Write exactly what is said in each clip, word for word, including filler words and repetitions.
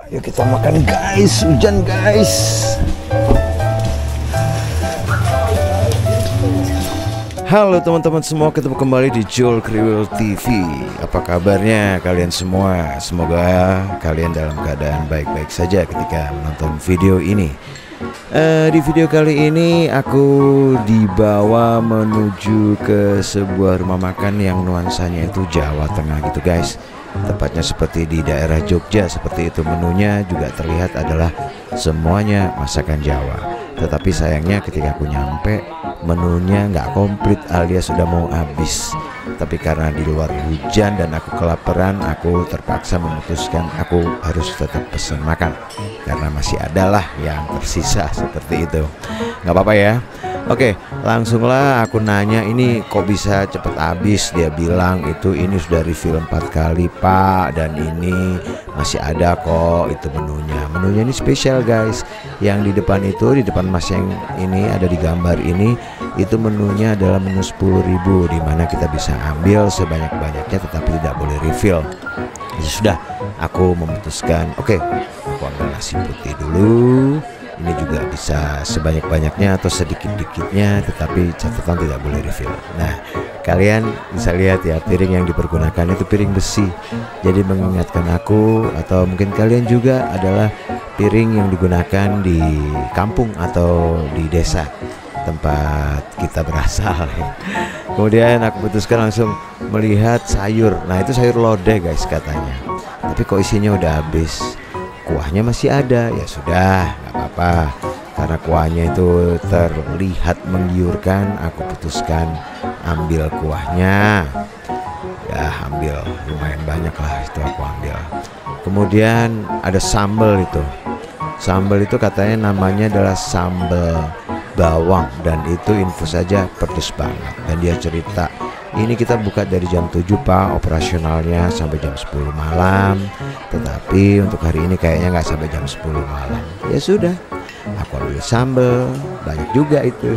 Ayo kita makan guys, hujan guys. Halo teman-teman semua, ketemu kembali di Joel Kriwil T V. Apa kabarnya kalian semua? Semoga kalian dalam keadaan baik-baik saja ketika menonton video ini. Uh, di video kali ini aku dibawa menuju ke sebuah rumah makan yang nuansanya itu Jawa Tengah gitu guys. Tepatnya seperti di daerah Jogja, seperti itu menunya juga terlihat adalah semuanya masakan Jawa. Tetapi sayangnya ketika aku nyampe, menunya nggak komplit alias sudah mau habis. Tapi karena di luar hujan dan aku kelaparan, aku terpaksa memutuskan aku harus tetap pesan makan karena masih ada lah yang tersisa seperti itu. Nggak apa-apa ya. Oke, langsunglah aku nanya, ini kok bisa cepet habis? Dia bilang itu ini sudah refill empat kali pak, dan ini masih ada kok itu menunya. Menunya ini spesial guys. Yang di depan itu, di depan mas yang ini ada di gambar ini, itu menunya adalah menu sepuluh ribu, dimana kita bisa ambil sebanyak-banyaknya tetapi tidak boleh refill. Ya sudah, aku memutuskan oke, aku ambil nasi putih dulu. Ini juga bisa sebanyak-banyaknya atau sedikit-dikitnya, tetapi catatan tidak boleh refill. Nah, kalian bisa lihat ya, piring yang dipergunakan itu piring besi. Jadi mengingatkan aku, atau mungkin kalian juga, adalah piring yang digunakan di kampung atau di desa tempat kita berasal. Kemudian aku putuskan langsung melihat sayur. Nah, itu sayur lodeh guys katanya. Tapi kok isinya udah habis. Kuahnya masih ada, ya sudah, nggak apa-apa. Karena kuahnya itu terlihat menggiurkan, aku putuskan ambil kuahnya. Ya ambil, lumayan banyak lah itu aku ambil. Kemudian ada sambal itu. Sambal itu katanya namanya adalah sambal bawang, dan itu infus saja pedes banget. Dan dia cerita, ini kita buka dari jam tujuh pak, operasionalnya sampai jam sepuluh malam. Tetapi untuk hari ini kayaknya nggak sampai jam sepuluh malam. Ya sudah, aku ambil sambal, banyak juga itu.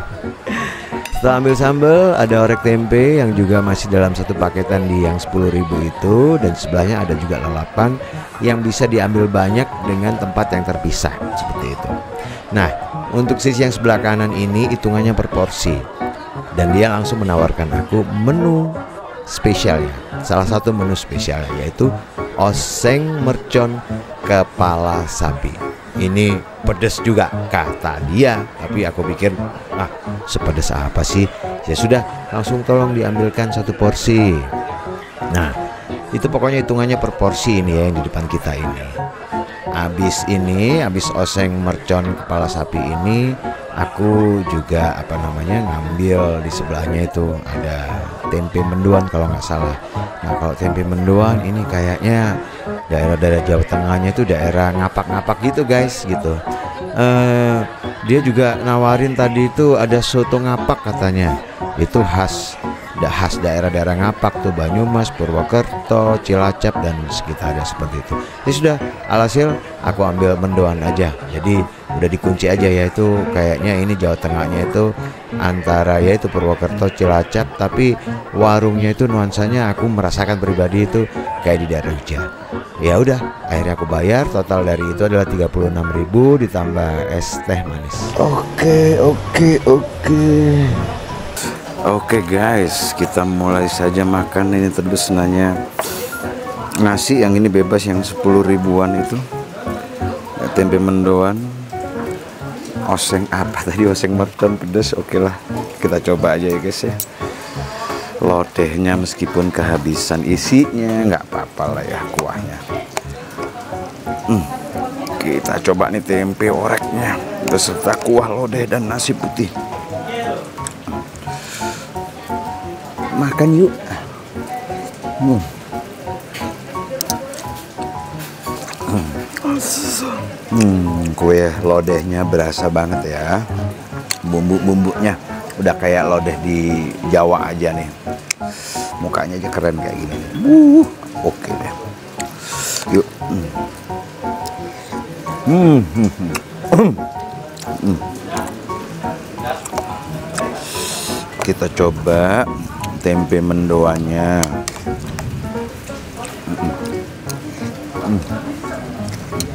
Setelah ambil sambal, ada orek tempe yang juga masih dalam satu paketan di yang sepuluh ribu itu. Dan sebelahnya ada juga lalapan yang bisa diambil banyak dengan tempat yang terpisah seperti itu. Nah, untuk sisi yang sebelah kanan ini hitungannya per porsi. Dan dia langsung menawarkan aku menu spesialnya. Salah satu menu spesialnya yaitu oseng mercon kepala sapi. Ini pedas juga kata dia, tapi aku pikir ah sepedas apa sih? Ya sudah, langsung tolong diambilkan satu porsi. Nah, itu pokoknya hitungannya per porsi ini ya yang di depan kita ini. Habis ini, habis oseng mercon kepala sapi ini, aku juga apa namanya ngambil di sebelahnya itu ada tempe mendoan kalau nggak salah. Nah, kalau tempe mendoan ini kayaknya daerah-daerah Jawa Tengahnya itu daerah ngapak-ngapak gitu guys gitu. Uh, dia juga nawarin tadi itu ada soto ngapak katanya. Itu khas dah khas daerah-daerah ngapak tuh, Banyumas, Purwokerto, Cilacap dan sekitarnya seperti itu. Ya sudah, alhasil aku ambil mendoan aja. Jadi udah dikunci aja ya, itu kayaknya ini Jawa Tengahnya itu antara ya itu Purwokerto, Cilacap, tapi warungnya itu nuansanya aku merasakan pribadi itu kayak di daerah Jogja. Ya udah, akhirnya aku bayar, total dari itu adalah tiga puluh enam ribu ditambah es teh manis. Oke, oke, oke. Oke guys, kita mulai saja makan. Ini tadi pesanannya nasi, yang ini bebas yang sepuluh ribuan itu. Tempe mendoan, oseng apa tadi, oseng mercon pedas. Oke lah, kita coba aja ya guys ya. Lodehnya meskipun kehabisan isinya nggak apa-apa lah ya, kuahnya. Hmm, kita coba nih tempe oreknya beserta kuah lodeh dan nasi putih. Makan yuk. Hmm. Hmm, kue lodehnya berasa banget ya. Bumbu-bumbunya udah kayak lodeh di Jawa aja nih. Mukanya aja keren kayak gini. Uh, oke deh. Yuk. Hmm. Hmm. Hmm. Hmm. Kita coba tempe mendoannya. Hmm. Hmm.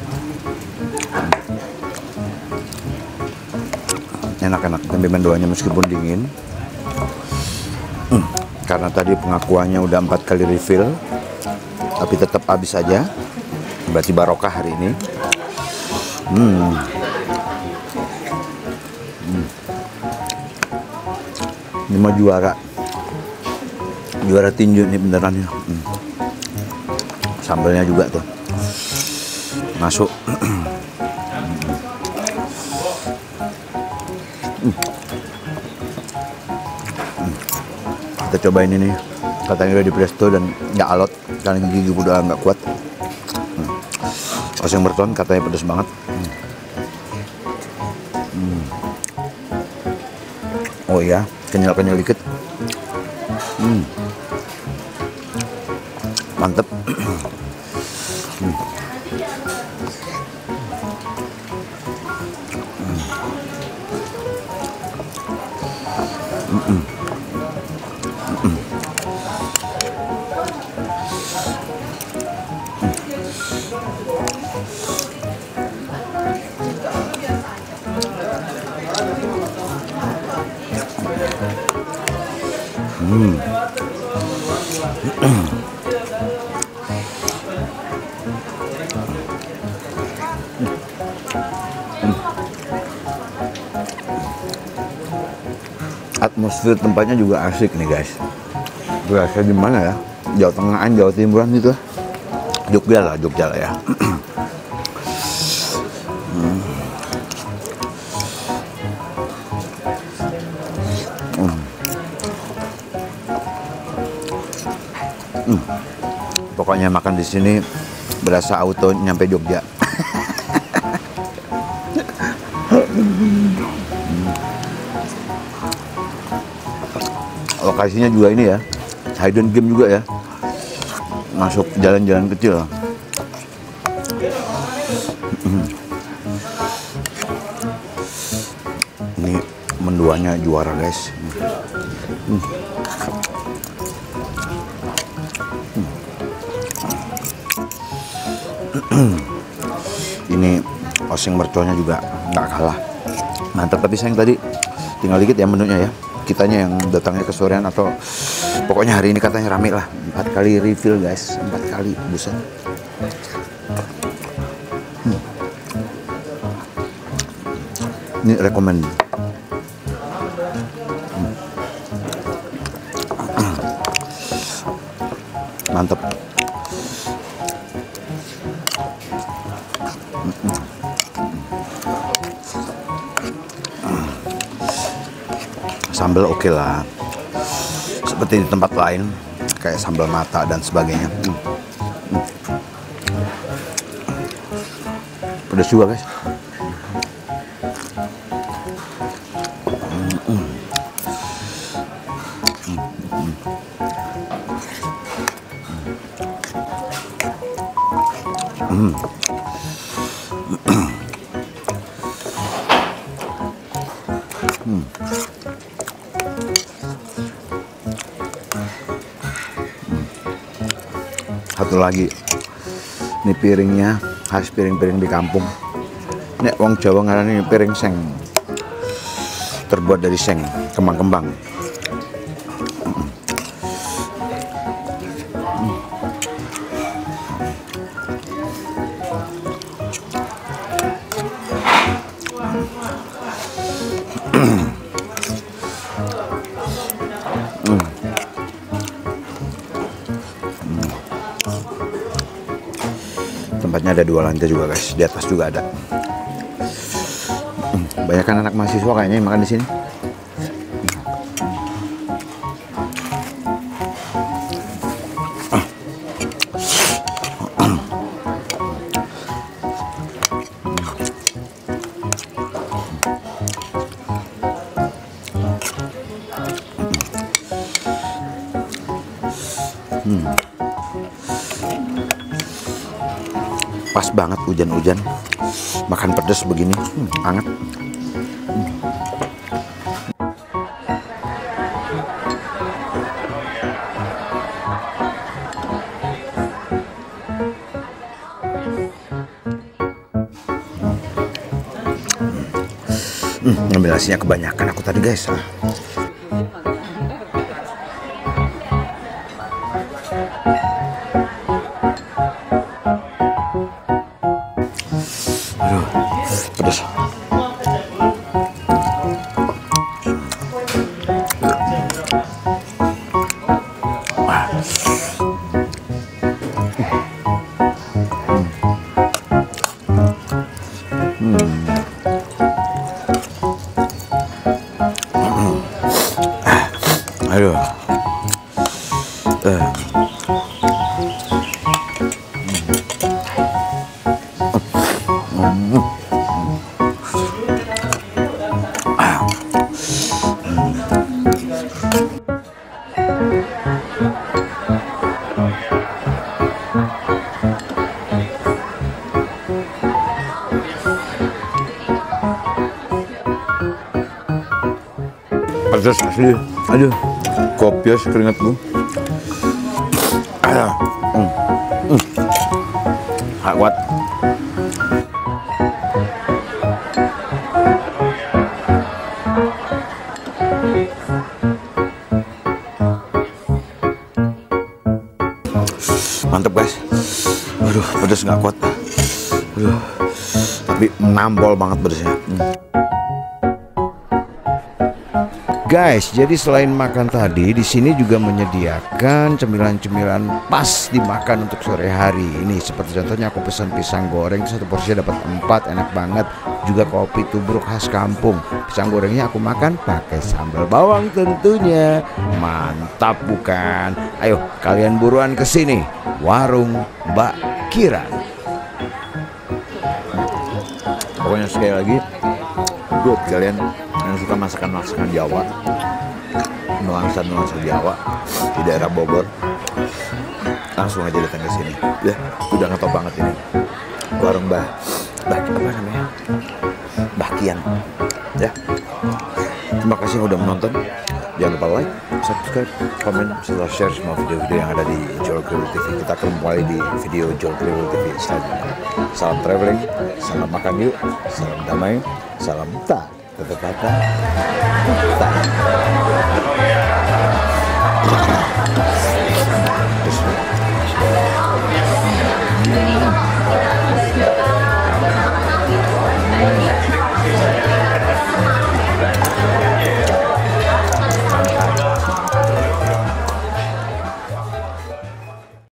enak-enak tempe mendoanya meskipun dingin. Hmm, karena tadi pengakuannya udah empat kali refill, tapi tetap habis aja. Berarti barokah hari ini. Hmm. Hmm. Ini mah juara, juara tinju nih beneran ya. Hmm. Sambalnya juga tuh masuk. Hmm. Kita cobain ini, katanya udah di presto dan nggak alot karena gigi udah nggak kuat. Hmm. Oseng mercon katanya pedas banget. Hmm. Hmm. Oh iya, kenyal-kenyal dikit. Hmm. Mantep. Hmm. Mm -mm. Mm -mm. Mm. Mm. Atmosfer tempatnya juga asik nih guys. Berasa di mana ya? Jawa Tengahan, Jawa Timuran gitu. Jogja lah, Jogja lah ya. hmm. Hmm. Hmm. Pokoknya makan di sini berasa auto nyampe Jogja. Lokasinya juga ini ya, hidden game juga ya, masuk jalan-jalan kecil. Ini menduanya juara guys. Hmm. Hmm. Ini oseng merconnya juga nggak kalah mantap, tapi sayang tadi tinggal dikit ya menunya ya. Kitanya yang datangnya ke sorean atau pokoknya hari ini katanya rame lah. Empat kali refill guys, empat kali, buset. Hmm. Ini rekomend. Hmm. Mantap. Sambal oke okay lah, seperti di tempat lain kayak sambal mata dan sebagainya. Hmm. Hmm. Pedas juga guys. Hmm. Hmm. Hmm. Hmm. Hmm. Satu lagi, ini piringnya khas piring-piring di kampung. Nek wong Jawa ngarani piring seng, terbuat dari seng, kembang-kembang. Tempatnya ada dua lantai juga guys, di atas juga ada. Banyak kan anak mahasiswa kayaknya yang makan di sini. Hmm. Pas banget hujan-hujan, makan pedas begini, hmm, hangat. Hmm. Hmm, ngambil nasinya kebanyakan aku tadi guys. Aduh, pedas. Aduh. Eh. Pedas asli. Aduh, kopias keringatku. Ah, hmm, hmm, gak kuat. Mantep guys. Aduh, pedas nggak kuat. Aduh, tapi menampol banget pedasnya. Hmm. Guys, jadi selain makan tadi, di sini juga menyediakan cemilan-cemilan pas dimakan untuk sore hari. Ini seperti contohnya aku pesan pisang goreng, satu porsi dapat empat, enak banget. Juga kopi tubruk khas kampung. Pisang gorengnya aku makan pakai sambal bawang tentunya. Mantap bukan? Ayo kalian buruan ke sini. Warung Mbak Kiran. Pokoknya sekali lagi, buat kalian yang suka masakan-masakan Jawa, nuansa-nuansa Jawa di daerah Bogor, langsung aja datang ke sini. Ya, udah ngetop banget ini. Warung Mbah, Mbah apa namanya? Mbah Kian. Ya. Terima kasih yang udah menonton. Jangan lupa like, subscribe, komen, serta share semua video-video yang ada di Joel Kriwil T V. Kita akan kembali di video Joel Kriwil T V selanjutnya. Salam traveling, salam makan yuk, salam damai, salam tak. Tetap kata tak.